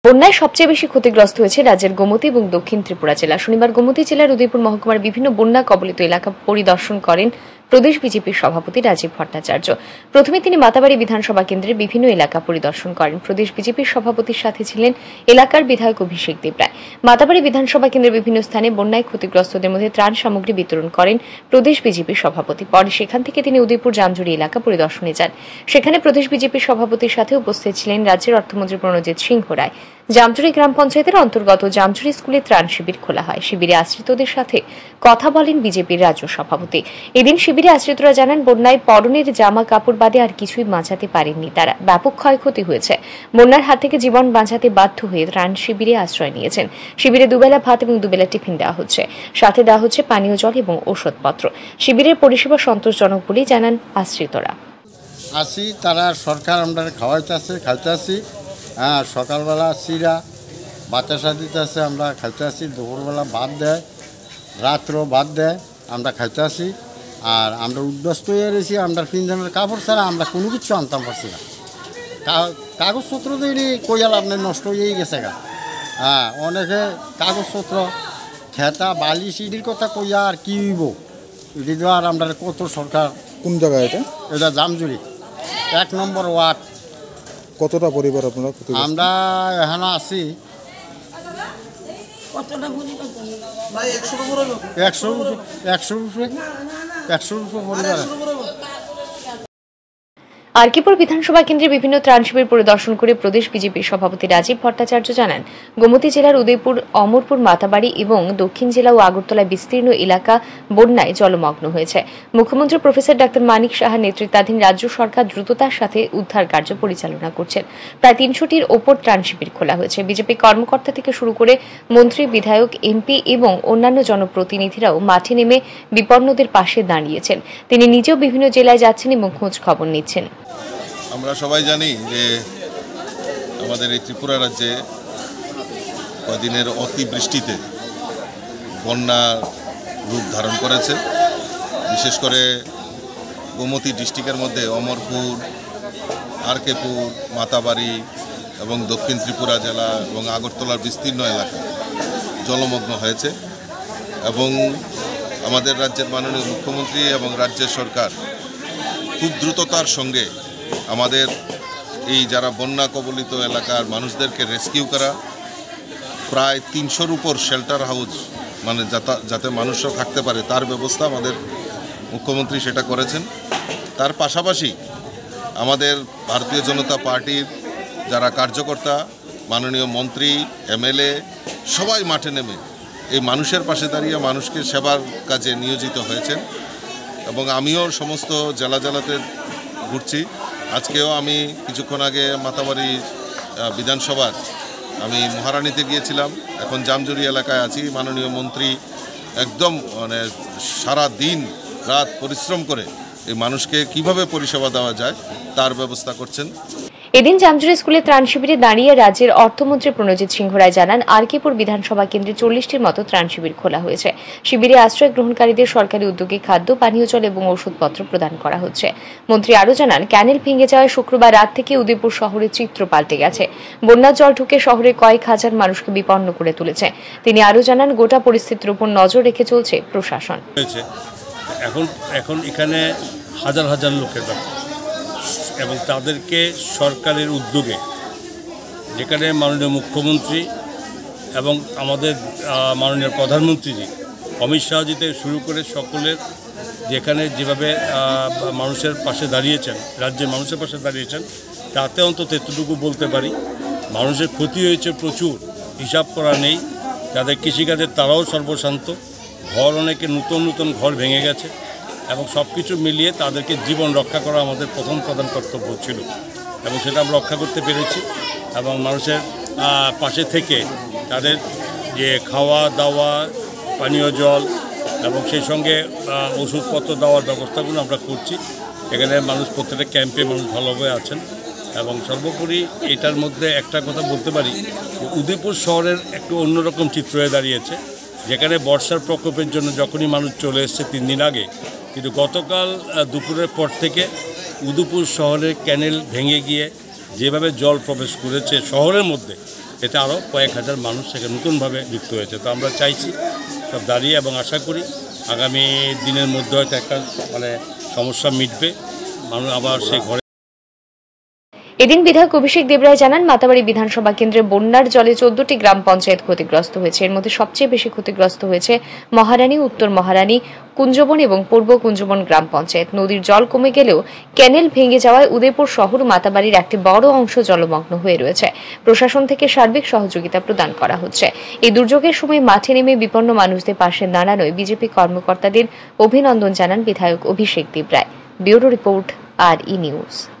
বন্যায় সবচেয়ে বেশি ক্ষতিগ্রস্ত হয়েছে রাজ্যের গোমতী এবং দক্ষিণ ত্রিপুরা জেলা। শনিবার গোমতী জেলার উদয়পুর মহকুমার বিভিন্ন বন্যা কবলিত এলাকা পরিদর্শন করেন প্রদেশ বিজেপির সভাপতি রাজীব ভট্টাচার্য। প্রথমে তিনি মাতাবাড়ি বিধানসভা কেন্দ্রের বিভিন্ন এলাকা পরিদর্শন করেন। প্রদেশ বিজেপির সভাপতির সাথে ছিলেন এলাকার বিধায়ক অভিষেক দেবরায়। মাতাবাড়ি বিধানসভা কেন্দ্রের বিভিন্ন স্থানে বন্যায় ক্ষতিগ্রস্তদের মধ্যে ত্রাণ সামগ্রী বিতরণ করেন প্রদেশ বিজেপির সভাপতি। পরে সেখান থেকে তিনি উদয়পুর জামজুড়ি এলাকা পরিদর্শনে যান। সেখানে প্রদেশ বিজেপির সভাপতির সাথে উপস্থিত ছিলেন রাজ্যের অর্থমন্ত্রী প্রণজিৎ সিংহ রায়। জামজুড়ি গ্রাম পঞ্চায়েতের অন্তর্গত জামজুড়ি স্কুলে ত্রাণ শিবির খোলা হয়। শিবিরে আশ্রিতদের সাথে কথা বলেন বিজেপির রাজ্য সভাপতি। এদিন শিবিরে আশ্রিতরা জানান, বন্যায় পরনের জামা কাপড় বাদে আর কিছুই বাঁচাতে পারেননি তারা। ব্যাপক ক্ষয়ক্ষতি হয়েছে। বন্যার হাত থেকে জীবন বাঁচাতে বাধ্য হয়ে ত্রাণ শিবিরে আশ্রয় নিয়েছেন। শিবিরে দুবেলা ভাত এবং দুবেলা টিফিন দেওয়া হচ্ছে। সাথে দেওয়া হচ্ছে পানীয় জল এবং ওষুধপত্র। শিবিরের পরিষেবা সন্তোষজনক বলেই জানান আশ্রিতরা। তারা সরকার আমরা খাইতেছি। হ্যাঁ, সকালবেলা চিরা বাতাসা দিতেছে, আমরা খাইতেছি। দুপুরবেলা ভাত দেয়, রাত্রেও ভাত দেয়, আমরা খাইতেছি। আর আমরা উদ্যস্ত হয়ে রয়েছি। আমরা তিনজনের কাপড় ছাড়া আমরা কোনো কিছু আনতাম পারছি না। কাগজপত্র দিয়ে কইয়াল আপনার নষ্ট হয়েই গেছে গা। হ্যাঁ, অনেকে কাগজপত্র খেতা বালি সিডির কথা কইয়া আর কি হইব এটি তো। আর আমরা কত সরকার। কোন জায়গায় এটা জামজুড়ি 1 নম্বর ওয়ার্ড। কতটা পরিবার আপনারা? আমরা এখানে আছি 100 পরিবার। আরকিপুর বিধানসভা কেন্দ্রের বিভিন্ন ত্রাণ শিবির পরিদর্শন করে প্রদেশ বিজেপির সভাপতি রাজীব ভট্টাচার্য জানান, গোমতী জেলার উদয়পুর, অমরপুর, মাতাবাড়ি এবং দক্ষিণ জেলা ও আগরতলায় বিস্তীর্ণ এলাকা বন্যায় জলমগ্ন হয়েছে। মুখ্যমন্ত্রী প্রফেসর ডাক্তার মানিক সাহার নেতৃত্বাধীন রাজ্য সরকার দ্রুততার সাথে উদ্ধার কার্য পরিচালনা করছেন। প্রায় 300টির ওপর ত্রাণ শিবির খোলা হয়েছে। বিজেপি কর্মকর্তা থেকে শুরু করে মন্ত্রী, বিধায়ক, এমপি এবং অন্যান্য জনপ্রতিনিধিরাও মাঠে নেমে বিপন্নদের পাশে দাঁড়িয়েছেন। তিনি নিজেও বিভিন্ন জেলায় যাচ্ছেন এবং খোঁজ খবর নিচ্ছেন। আমরা সবাই জানি যে আমাদের এই ত্রিপুরা রাজ্যে কদিনের অতিবৃষ্টিতে বন্যা রূপ ধারণ করেছে। বিশেষ করে গোমতী ডিস্ট্রিক্টের মধ্যে অমরপুর, আরকেপুর, মাতাবাড়ি এবং দক্ষিণ ত্রিপুরা জেলা এবং আগরতলার বিস্তীর্ণ এলাকা জলমগ্ন হয়েছে। এবং আমাদের রাজ্যের মাননীয় মুখ্যমন্ত্রী এবং রাজ্যের সরকার খুব দ্রুততার সঙ্গে আমাদের এই যারা বন্যা কবলিত এলাকার মানুষদেরকে রেস্কিউ করা, প্রায় 300-র উপর শেল্টার হাউস, মানে যাতে মানুষরা থাকতে পারে তার ব্যবস্থা আমাদের মুখ্যমন্ত্রী সেটা করেছেন। তার পাশাপাশি আমাদের ভারতীয় জনতা পার্টির যারা কার্যকর্তা, মাননীয় মন্ত্রী, এমএলএ সবাই মাঠে নেমে এই মানুষের পাশে দাঁড়িয়ে মানুষকে সেবার কাজে নিয়োজিত হয়েছেন। এবং আমিও সমস্ত জেলাতে ঘুরছি। আজকেও আমি কিছুক্ষণ আগে মাতাবাড়ি বিধানসভার আমি মহারানীতে গিয়েছিলাম। এখন জামজুড়ি এলাকায় আছি। মাননীয় মন্ত্রী একদম সারা দিন রাত পরিশ্রম করে এই মানুষকে কিভাবে পরিষেবা দেওয়া যায় তার ব্যবস্থা করছেন। এদিন জামজুড়ি স্কুলে ত্রাণ শিবিরে দাঁড়িয়ে রাজ্যের অর্থমন্ত্রী প্রণজিৎ সিংহ রায় জানান, আরকিপুর বিধানসভা কেন্দ্রে 40টির মতো ত্রাণ শিবির খোলা হয়েছে। শিবিরে আশ্রয় গ্রহণকারীদের সরকারি উদ্যোগে খাদ্য, পানীয় জল এবং ওষুধপত্র প্রদান করা হচ্ছে। মন্ত্রী আরও জানান, ক্যানেল ভেঙে যাওয়ায় শুক্রবার রাত থেকে উদয়পুর শহরের চিত্র পাল্টে গেছে। বন্যার জল ঢুকে শহরে কয়েক হাজার মানুষকে বিপন্ন করে তুলেছে। তিনি আরও জানান, গোটা পরিস্থিতির উপর নজর রেখে চলছে প্রশাসন। এখন এখানে হাজার হাজার লোকের ব্যাপার এবং তাদেরকে সরকারের উদ্যোগে, যেখানে মাননীয় মুখ্যমন্ত্রী এবং আমাদের মাননীয় প্রধানমন্ত্রীজি অমিত শাহজি থেকে শুরু করে সকলের যেখানে যেভাবে মানুষের পাশে দাঁড়িয়েছেন, রাজ্যের মানুষের পাশে দাঁড়িয়েছেন, তাতে অন্তত এতটুকু বলতে পারি মানুষের ক্ষতি হয়েছে প্রচুর, হিসাব করা নেই। যাদের কৃষিকাজের তারাও সর্বশান্ত, ঘর অনেকে নতুন ঘর ভেঙে গেছে এবং সব কিছু মিলিয়ে তাদেরকে জীবন রক্ষা করা আমাদের প্রথম প্রধান কর্তব্য ছিল এবং সেটা আমরা রক্ষা করতে পেরেছি। এবং মানুষের পাশে থেকে তাদের যে খাওয়া দাওয়া, পানীয় জল এবং সেই সঙ্গে ওষুধপত্র দেওয়ার ব্যবস্থাগুলো আমরা করছি। এখানে মানুষ প্রত্যেকটা ক্যাম্পে মানুষ ভালোভাবে আছেন এবং সর্বোপরি এটার মধ্যে একটা কথা বলতে পারি যে উদয়পুর শহরের একটু অন্যরকম চিত্র হয়ে দাঁড়িয়েছে, যেখানে বর্ষার প্রকোপের জন্য যখনই মানুষ চলে এসছে 3 দিন আগে, কিন্তু গতকাল দুপুরের পর থেকে উদয়পুর শহরের ক্যানেল ভেঙে গিয়ে যেভাবে জল প্রবেশ করেছে শহরের মধ্যে, এতে আরও কয়েক হাজার মানুষ সেখানে নতুনভাবে যুক্ত হয়েছে। তো আমরা চাইছি সব দাঁড়িয়ে এবং আশা করি আগামী দিনের মধ্যে হয়তো একটা সমস্যা মিটবে, মানুষ আবার সেই ঘরে। এদিন বিধায়ক অভিষেক দেবরায় জানান, মাতাবাড়ি বিধানসভা কেন্দ্রে বন্যার জলে 14টি গ্রাম পঞ্চায়েত ক্ষতিগ্রস্ত হয়েছে। এর মধ্যে সবচেয়ে বেশি ক্ষতিগ্রস্ত হয়েছে মহারানী, উত্তর মহারানী, কুঞ্জবন এবং পূর্ব কুঞ্জবন গ্রাম পঞ্চায়েত। নদীর জল কমে গেলেও ক্যানেল ভেঙে যাওয়ায় উদয়পুর শহর মাতাবাড়ির একটি বড় অংশ জলমগ্ন হয়ে রয়েছে। প্রশাসন থেকে সার্বিক সহযোগিতা প্রদান করা হচ্ছে। এই দুর্যোগের সময় মাঠে নেমে বিপন্ন মানুষদের পাশে দাঁড়ানোয় বিজেপি কর্মকর্তাদের অভিনন্দন জানান বিধায়ক Abhishek Debroy. Bureau report, RE news.